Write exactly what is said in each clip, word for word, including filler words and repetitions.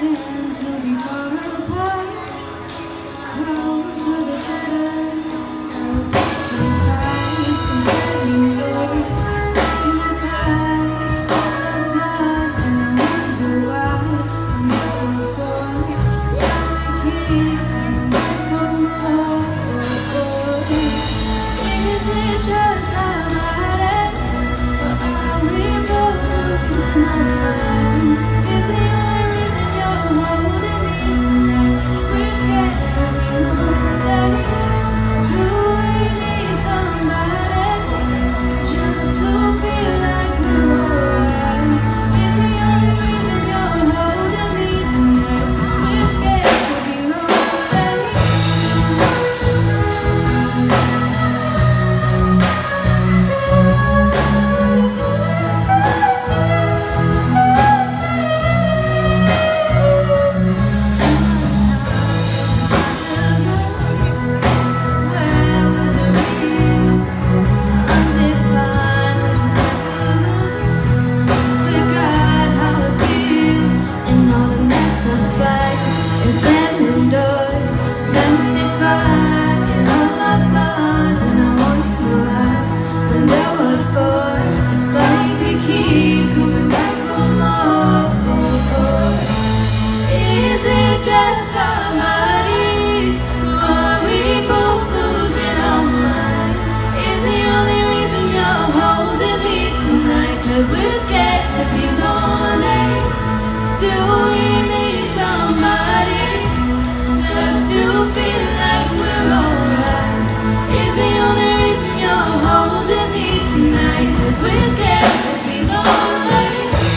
destined to be far apart. Closer the better. Eyes and sliding doors. In the past, I'm lost and I wonder why. I'm looking for why we keep coming back for more. Is it just our minds, or are we both losing our minds? Is the only reason you're holding me tonight 'cause we're scared to be lonely? Do we need somebody just to feel like we're alright? Is the only reason you're holding me tonight 'cause we're scared to be lonely? Just our bodies, or are we both losing our minds? Is the only reason you're holding me tonight 'cause we're scared to be lonely? Do we need somebody just to feel like we're alright? Is the only reason you're holding me tonight 'cause we're scared to be lonely?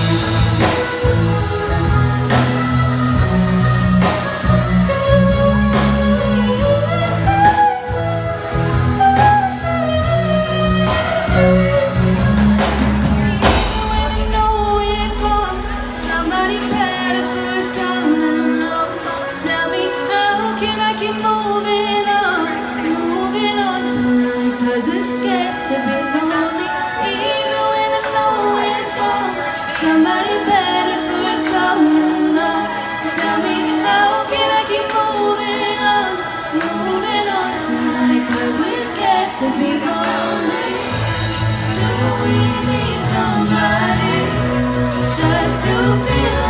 Somebody better for us all alone. Tell me, how can I keep moving on, moving on tonight? 'Cause we're scared to be lonely, even when I know it's wrong. Somebody better for us all alone. Tell me, how can I keep moving on, moving on tonight? 'Cause we're scared to be lonely. Do we need somebody just to feel